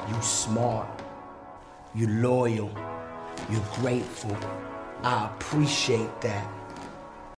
You smart, you loyal, you're grateful. I appreciate that.